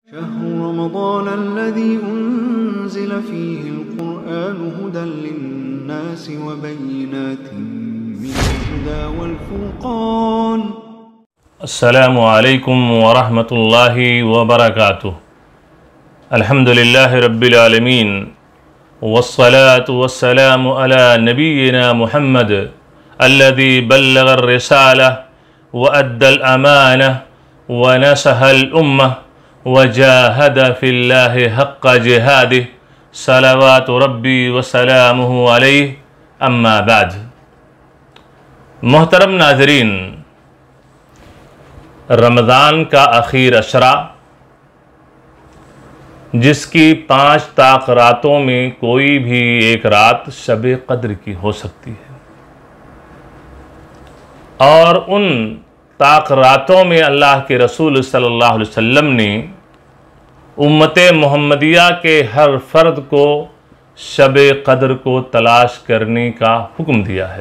شهر رمضان الذي أنزل فيه القرآن هدى للناس وبينات من الهدى والفرقان. السلام علیکم ورحمۃ اللہ وبرکاتہ. الحمد للہ رب العالمین والصلاة والسلام على نبینا محمد الذي بلغ الرسالة وأدى الأمانة ونصح الأمة وجاهد في الله حق جهاده صلوات ربی وسلامه علیہ. اما بعد. محترم ناظرین، رمضان کا اخیر عشرہ جس کی 5 طاق راتوں میں کوئی بھی ایک رات شب قدر کی ہو سکتی ہے، اور ان طاق راتوں میں اللہ کے رسول صلی اللہ علیہ وسلم نے امت محمدیہ کے ہر فرد کو شب قدر کو تلاش کرنے کا حکم دیا ہے.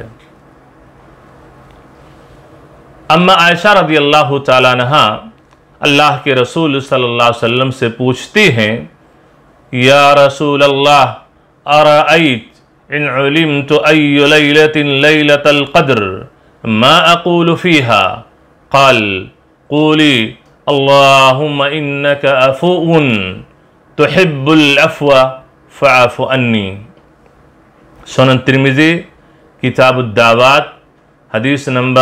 اما عائشہ رضی اللہ تعالیٰ عنہ اللہ کے رسول صلی اللہ علیہ وسلم سے پوچھتی ہیں، یا رسول اللہ ارأیت ان علمت ای لیلۃ لیلۃ القدر ما اقول فیہا؟ قال قولی اللہم انک عفو تحب العفو فاعف عنی. سنن ترمذی کتاب الدعوات حدیث نمبر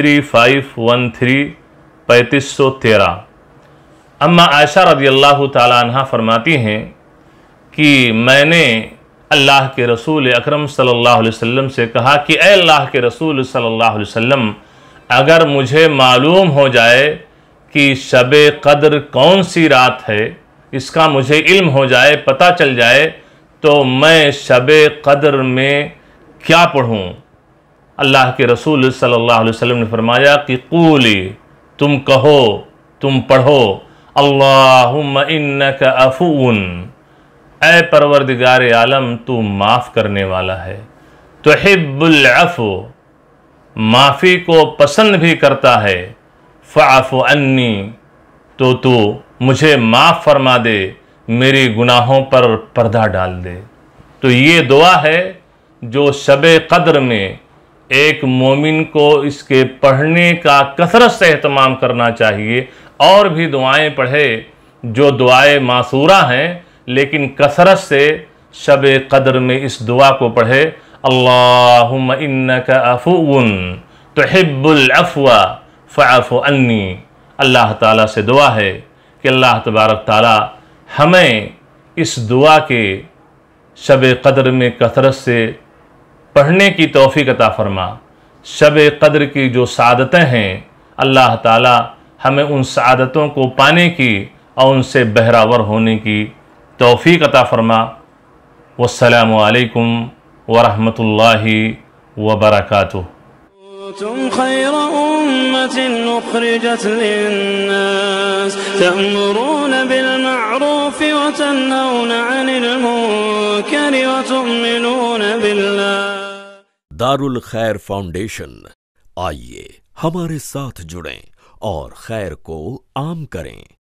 3513. اما عائشہ رضی اللہ تعالیٰ عنہ فرماتی ہیں کہ میں نے اللہ کے رسول اکرم صلی اللہ علیہ وسلم سے کہا کہ اے اللہ کے رسول صلی اللہ علیہ وسلم، اگر مجھے معلوم ہو جائے کہ شب قدر کون سی رات ہے، اس کا مجھے علم ہو جائے، پتہ چل جائے، تو میں شب قدر میں کیا پڑھوں؟ اللہ کے رسول صلی اللہ علیہ وسلم نے فرمایا کہ قولی، تم کہو، تم پڑھو، اللہم انک عفو، اے پروردگار عالم تو معاف کرنے والا ہے، تحب العفو، معافی کو پسند بھی کرتا ہے، فاعف عنی، تو مجھے معاف فرما دے، میری گناہوں پر پردہ ڈال دے. تو یہ دعا ہے جو شب قدر میں ایک مومن کو اس کے پڑھنے کا کثرت سے اہتمام کرنا چاہیے. اور بھی دعائیں پڑھے جو دعائیں معثورہ ہیں، لیکن کثرت سے شب قدر میں اس دعا کو پڑھے، اللہم انک عفو تحب العفو فاعف عنی. اللہ تعالیٰ سے دعا ہے کہ اللہ تبارک تعالیٰ ہمیں اس دعا کے شب قدر میں کثرت سے پڑھنے کی توفیق عطا فرما. شب قدر کی جو سعادتیں ہیں، اللہ تعالیٰ ہمیں ان سعادتوں کو پانے کی اور ان سے بہراور ہونے کی توفیق عطا فرما. والسلام علیکم ورحمۃ اللہ وبرکاتہ. تم خير أمة أخرجت للناس تأمرون بالمعروف وتنهون عن المنكر وتؤمنون بالله. دارالخیر فاؤنڈیشن، آئیے ہمارے ساتھ جڑیں اور خیر کو عام کریں.